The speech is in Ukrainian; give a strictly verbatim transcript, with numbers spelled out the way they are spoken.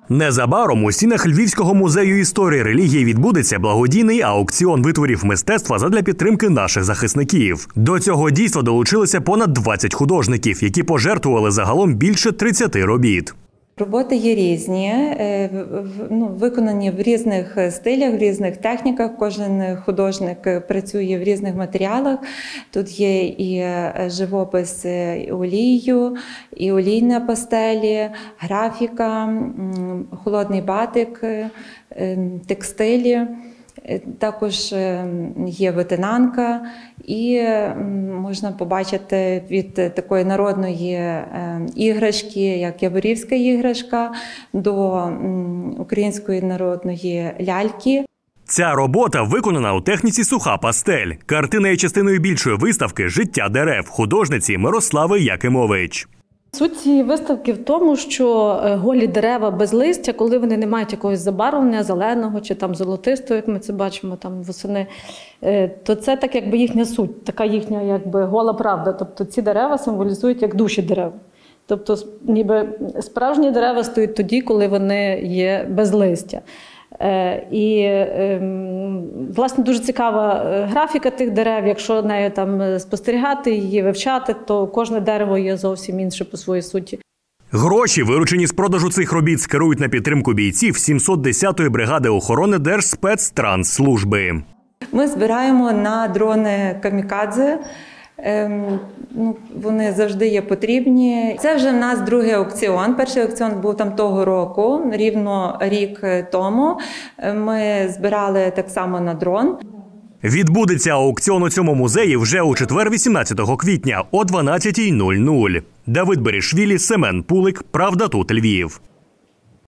Незабаром у стінах Львівського музею історії релігії відбудеться благодійний аукціон витворів мистецтва задля підтримки наших захисників. До цього дійства долучилися понад двадцять художників, які пожертвували загалом більше тридцяти робіт. Роботи є різні, ну, виконані в різних стилях, в різних техніках. Кожен художник працює в різних матеріалах. Тут є і живопис олією, і олійні пастелі, графіка, холодний батик, текстилі. Також є витинанка і можна побачити від такої народної іграшки, як яворівська іграшка, до української народної ляльки. Ця робота виконана у техніці суха пастель. Картина є частиною більшої виставки «Життя дерев» художниці Мирослави Якимович. Суть цієї виставки в тому, що голі дерева без листя, коли вони не мають якогось забарвлення, зеленого чи там золотистого, як ми це бачимо там восени, то це так якби їхня суть, така їхня якби гола правда. Тобто ці дерева символізують як душі дерев. Тобто ніби справжні дерева стоять тоді, коли вони є без листя. І, власне, дуже цікава графіка тих дерев. Якщо нею там спостерігати, її вивчати, то кожне дерево є зовсім інше по своїй суті. Гроші, виручені з продажу цих робіт, скерують на підтримку бійців сімсот десятої бригади охорони Держспецтрансслужби. Ми збираємо на дрони камікадзе. Ем, ну, вони завжди є потрібні. Це вже в нас другий аукціон. Перший аукціон був там того року, рівно рік тому. Ми збирали так само на дрон. Відбудеться аукціон у цьому музеї вже у четвер, вісімнадцятого квітня о дванадцятій нуль нуль. Давид Берішвілі, Семен Пулик. Правда тут Львів.